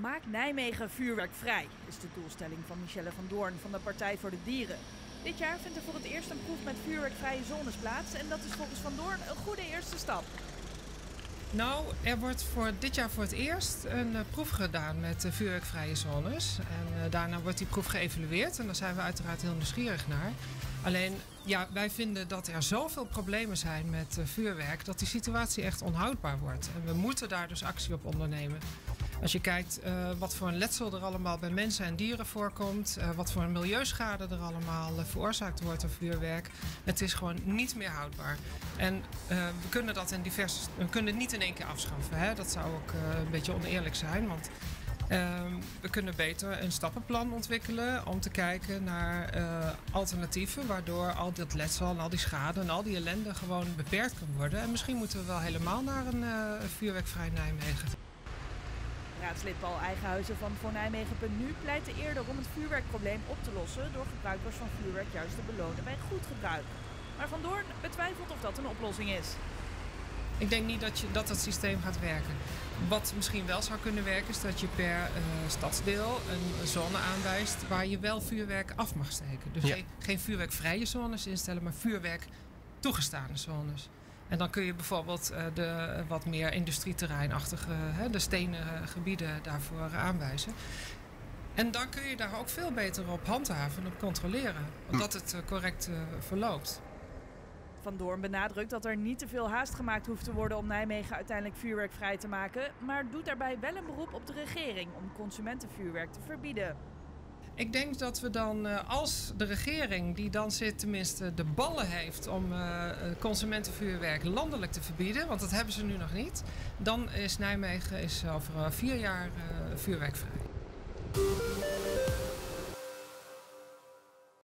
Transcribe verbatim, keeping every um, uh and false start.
Maak Nijmegen vuurwerkvrij, is de doelstelling van Michelle van Doorn van de Partij voor de Dieren. Dit jaar vindt er voor het eerst een proef met vuurwerkvrije zones plaats en dat is volgens Van Doorn een goede eerste stap. Nou, er wordt voor dit jaar voor het eerst een uh, proef gedaan met uh, vuurwerkvrije zones. En uh, daarna wordt die proef geëvalueerd en daar zijn we uiteraard heel nieuwsgierig naar. Alleen, ja, wij vinden dat er zoveel problemen zijn met uh, vuurwerk dat die situatie echt onhoudbaar wordt. En we moeten daar dus actie op ondernemen. Als je kijkt uh, wat voor een letsel er allemaal bij mensen en dieren voorkomt, uh, wat voor een milieuschade er allemaal uh, veroorzaakt wordt door vuurwerk, het is gewoon niet meer houdbaar. En uh, we kunnen dat in diverse, we kunnen het niet in één keer afschaffen. Hè? Dat zou ook uh, een beetje oneerlijk zijn, want uh, we kunnen beter een stappenplan ontwikkelen om te kijken naar uh, alternatieven, waardoor al dat letsel en al die schade en al die ellende gewoon beperkt kan worden. En misschien moeten we wel helemaal naar een uh, vuurwerkvrij Nijmegen. Raadslid Paul Eigenhuizen van Voor Nijmegen punt nu pleitte eerder om het vuurwerkprobleem op te lossen door gebruikers van vuurwerk juist te belonen bij goed gebruik. Maar Van Doorn betwijfelt of dat een oplossing is. Ik denk niet dat, je, dat het systeem gaat werken. Wat misschien wel zou kunnen werken is dat je per uh, stadsdeel een zone aanwijst waar je wel vuurwerk af mag steken. Dus ja. geen, geen vuurwerkvrije zones instellen, maar vuurwerk toegestane zones. En dan kun je bijvoorbeeld uh, de wat meer industrieterreinachtige, hè, de stenen gebieden daarvoor aanwijzen. En dan kun je daar ook veel beter op handhaven en op controleren. Dat het uh, correct uh, verloopt. Van Doorn benadrukt dat er niet te veel haast gemaakt hoeft te worden om Nijmegen uiteindelijk vuurwerkvrij te maken, maar doet daarbij wel een beroep op de regering om consumentenvuurwerk te verbieden. Ik denk dat we dan, als de regering die dan zit tenminste de ballen heeft om consumentenvuurwerk landelijk te verbieden, want dat hebben ze nu nog niet, dan is Nijmegen is over vier jaar vuurwerkvrij.